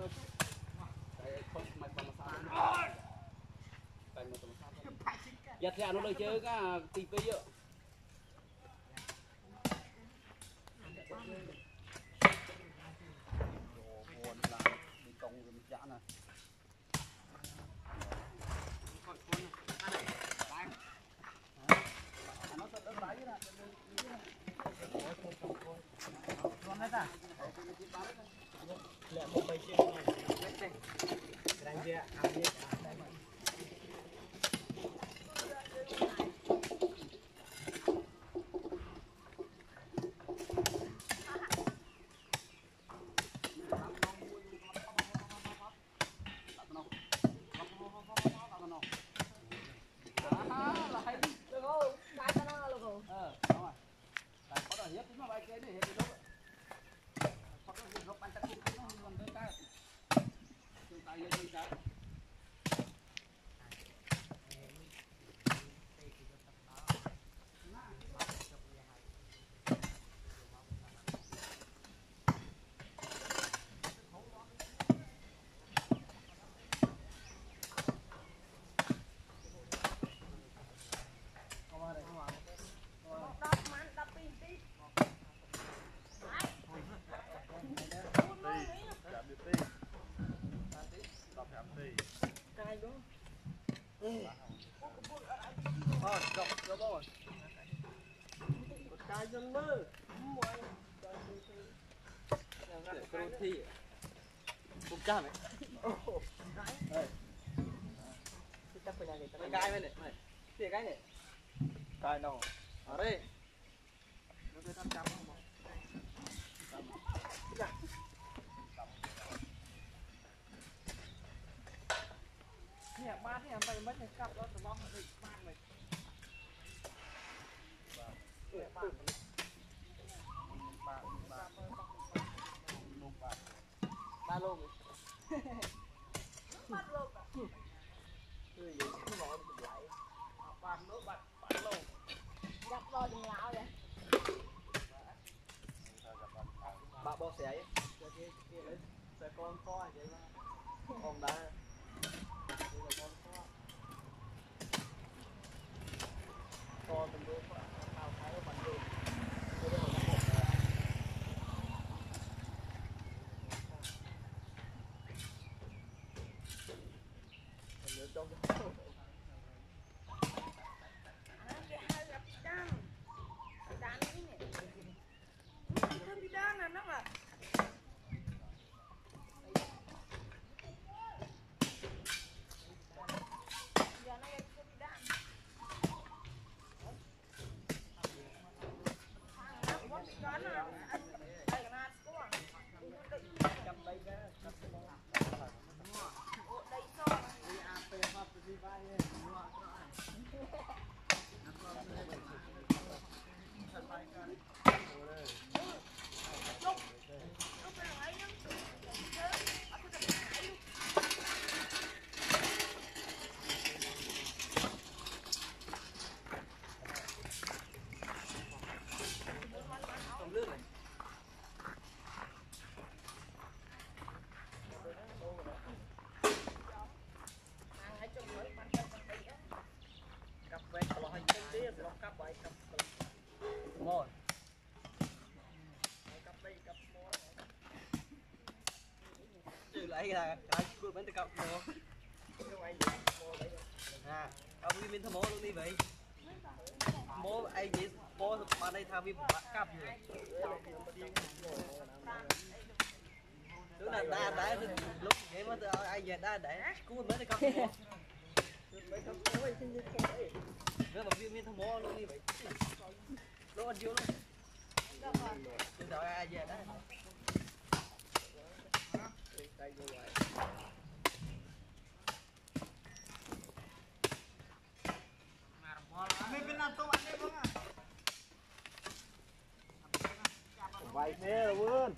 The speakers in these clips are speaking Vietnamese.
giật ra nóเลยchơi cái tì pí ạ buồn là đi công rồi dã này nó sẽ đỡ đáy nè con hết à lẹ một bầy trên này đánh kia ăn đi cái dân mơ thi bụng cha mày cái này này cái này cái nào ở đây nó cứ tham trăm không nè ba thế mày mất cái cặp đó tụi bom ở đây ba mày ba lô mày bắt lô cái gì nó gọi mình lại ba nó bắt lô gặp lo đừng lão vậy ba bo xẻ xe con co vậy mà con đá con từng đôi tao thấy nó bắn luôn trong cái lấy ra cái cua bánh cọc mua à ông đi thăm mố luôn đi vậy mố anh gì mố vào đây tham viên cặp rồi tức là ta đã lúc vậy mà ai về đã để cua bánh cọc mua nếu mà viên thăm mố luôn đi vậy lúc anh vô luôn tôi đợi ai về đó đây như vậy vậy thế luôn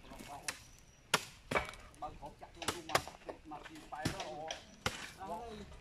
bằng hộp chặt luôn mà phải đó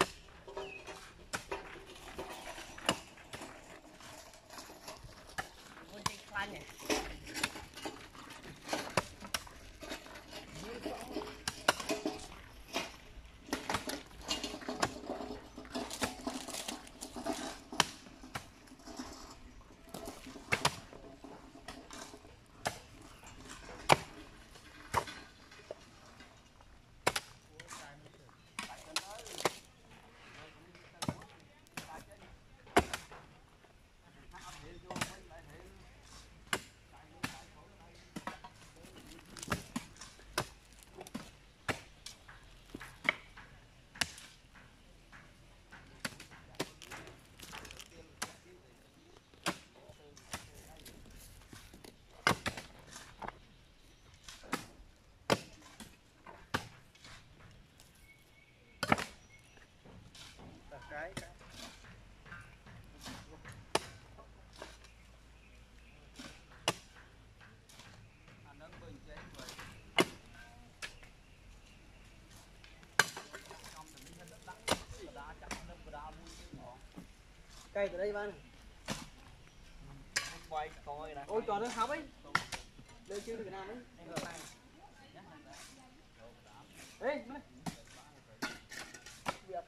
cây từ đây bạn quay coi nè ôi tròn nó hấp ấy đây chưa được nào ấy ê việc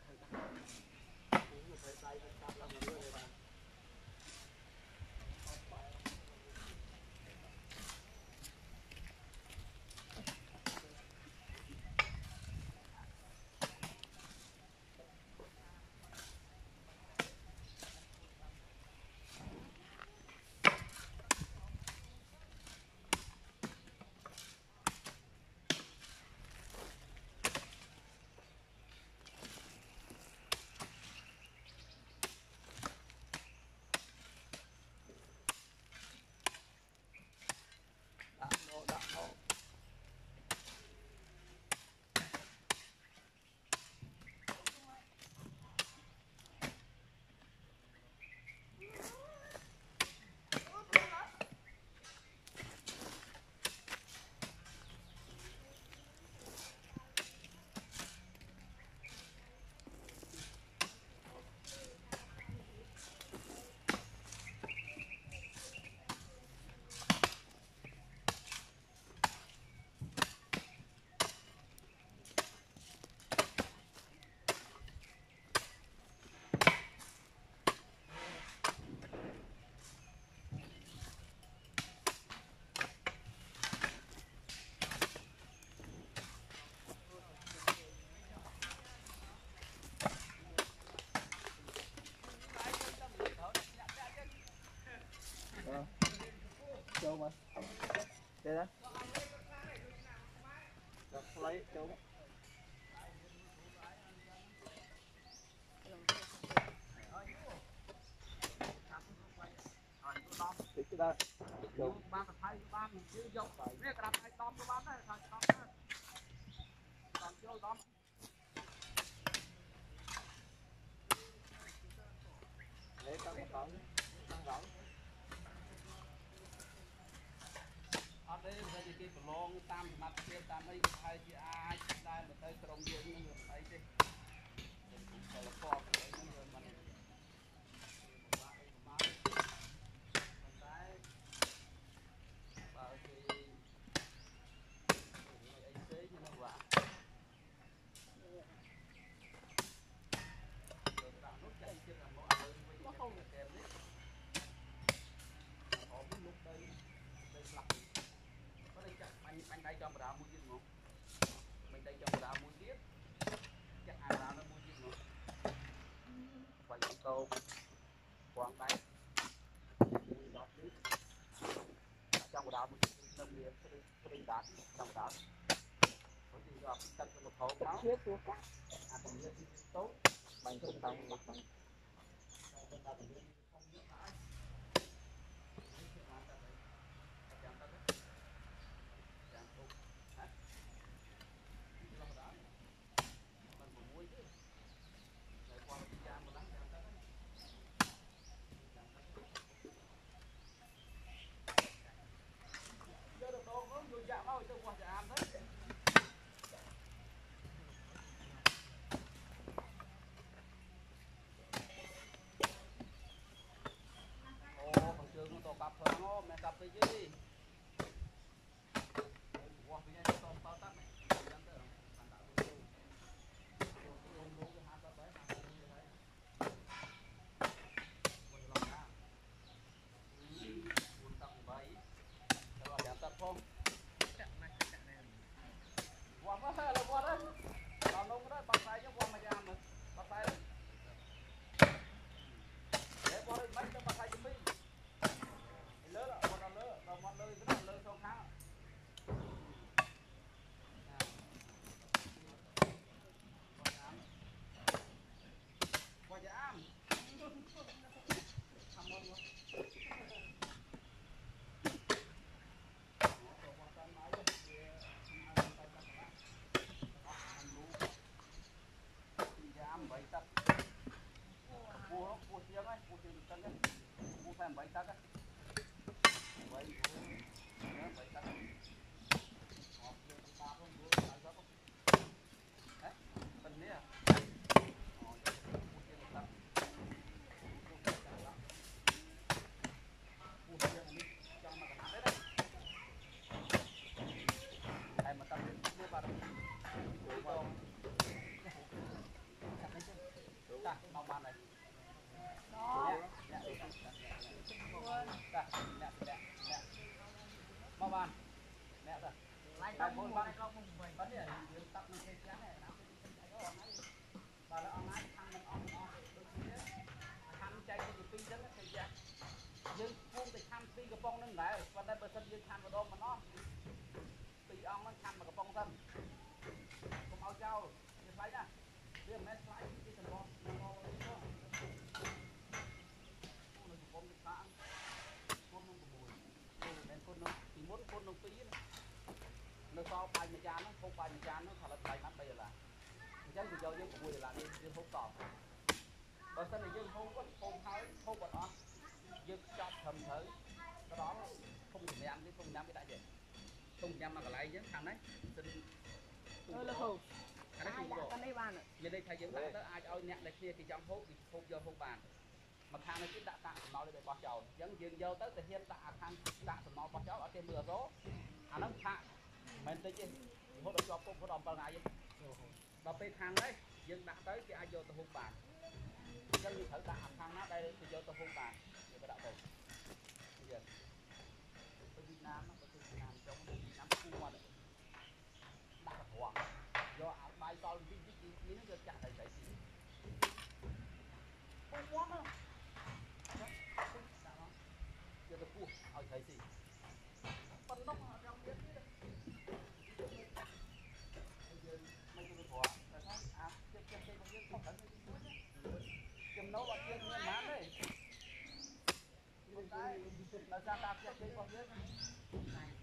châu mà đây đó lấy châu cái đó châu ba cái thay ba mình cứ dốc cái đập này tóm cái bán này thằng tóm châu tóm lấy tóm một tóm tăng rộng ở đây bây giờ cái lon tam mặt kia tam ấy hay chị ai đây mà tới trong dưới những người ấy đi là kho cái những người mình bánh đây cho bà mua gì không? Bánh đây cho bà mua tiếp. Chắc ai ra nó mua gì không? Và những câu quảng tay. Trong bà mua nông nghiệp cái đình đá trong đó. Có gì gặp chân một khẩu máu. Chết của các. À còn như tốt. Bánh không tông một tông. cặp thôi nó mẹ cặp cái gì qua phía này tôm bao tắc này qua quá là qua đó làm nông đó bắt tay chứ qua mà làm rồi bắt tay để qua đây mấy cho bắt tay cho mình lớn là con lớn là con lớn cái lớn không khá qua giảm tham môn quá giảm bảy tắc cua chiên ấy cua chiên tân ấy cua thêm bảy tắc ấy bảy bảy tắc bên này à này đó mau bàn nè rồi lại không bàn vấn đề là tập mình cái này nó và nó online thằng mình on đôi khi thằng chạy cái pin đó thì ra dương phun thì thằng pin cái bông nó ngại và đây bữa sau dương thằng vào đâu mà nó pin on nó thằng mà cái bông thân không ao trâu như vậy nè bây giờ mẹ phải cái thằng bông nó nó con cái thằng con nó bùi nên con nó thì muốn con nó tí nó so bài nhà cha nó không bài nhà cha nó thật là bài mắt bây giờ là chắc thì do dương của bùi là dương không còn bữa sau này dương không thấy không còn on dương chọn thầm thử cái đó không thể ăn cái không nhắm cái đại gì không nhắm mà còn lại chứ thằng đấy là hộp ai đã con đây bàn giờ đây thầy dưỡng đã ai ơi nhẹ này kia thì trong hộp thì không vô không bàn mà thằng này chứ đã tặng nó để bỏ chầu vẫn dương vô tới thì hiện tại thằng đã nó bỏ chầu ở trên mưa gió nó thạ mình tới chứ hốt được cho cũng có đòn bao ngày đọc về thằng đấy dương đã tới thì ai vô tôi không bàn dân như thử đã thằng nó đây thì vô tôi không bàn thì tôi đã về bây giờ tôi Việt Nam nó tôi Việt Nam trong Việt Nam khu mà đã hoảng do bài to cái nó chặt đầy đầy gì không quá đâu giờ tôi cua hỏi thấy gì phân nó trong biết mấy cái quả là nó chơi không biết không cần chấm nấu bao nhiêu người má đấy là ra ta chơi không biết